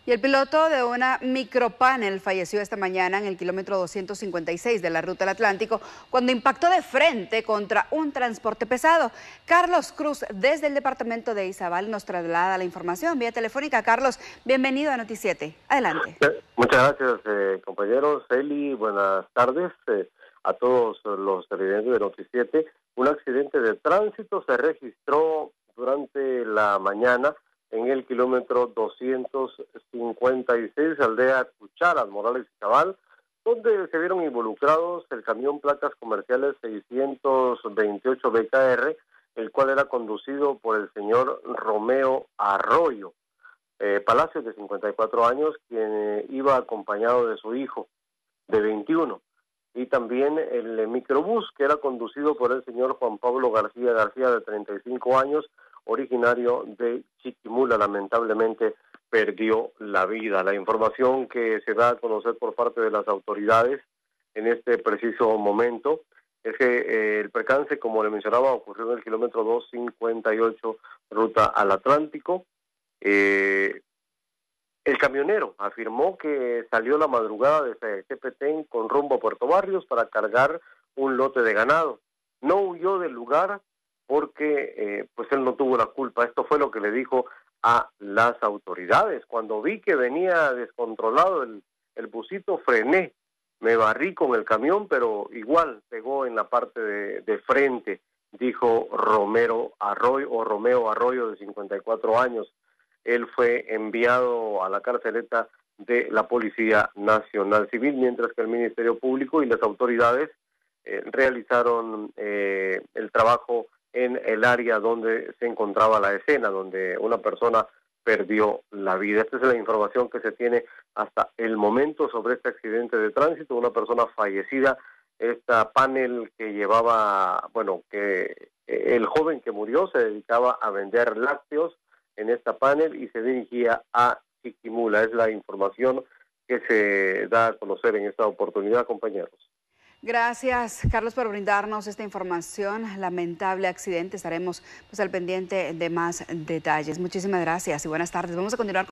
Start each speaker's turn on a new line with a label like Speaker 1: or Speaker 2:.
Speaker 1: Y el piloto de una micropanel falleció esta mañana en el kilómetro 256 de la Ruta del Atlántico cuando impactó de frente contra un transporte pesado. Carlos Cruz, desde el departamento de Izabal, nos traslada la información vía telefónica. Carlos, bienvenido a Noticiete. Adelante.
Speaker 2: Muchas gracias, compañeros. Eli, buenas tardes a todos los televidentes de Noticiete. Un accidente de tránsito se registró durante la mañana en el kilómetro 256, aldea Cucharas, Morales y Cabal, donde se vieron involucrados el camión placas comerciales 628 BKR, el cual era conducido por el señor Romeo Arroyo Palacios, de 54 años, quien iba acompañado de su hijo, de 21, y también el microbús, que era conducido por el señor Juan Pablo García, de 35 años, originario de Chiquimula. Lamentablemente perdió la vida. La información que se da a conocer por parte de las autoridades en este preciso momento es que el percance, como le mencionaba, ocurrió en el kilómetro 258, ruta al Atlántico. El camionero afirmó que salió la madrugada desde Tepetén con rumbo a Puerto Barrios para cargar un lote de ganado. No huyó del lugar porque pues él no tuvo la culpa. Esto fue lo que le dijo a las autoridades. Cuando vi que venía descontrolado el busito, frené, me barrí con el camión, pero igual pegó en la parte de frente, dijo Romeo Arroyo, de 54 años. Él fue enviado a la carceleta de la Policía Nacional Civil, mientras que el Ministerio Público y las autoridades realizaron el trabajo en el área donde se encontraba la escena, donde una persona perdió la vida. Esta es la información que se tiene hasta el momento sobre este accidente de tránsito, una persona fallecida. Esta panel que llevaba, que el joven que murió se dedicaba a vender lácteos en esta panel y se dirigía a Chiquimula. Es la información que se da a conocer en esta oportunidad, compañeros.
Speaker 1: Gracias, Carlos, por brindarnos esta información. Lamentable accidente. Estaremos al pendiente de más detalles. Muchísimas gracias y buenas tardes. Vamos a continuar.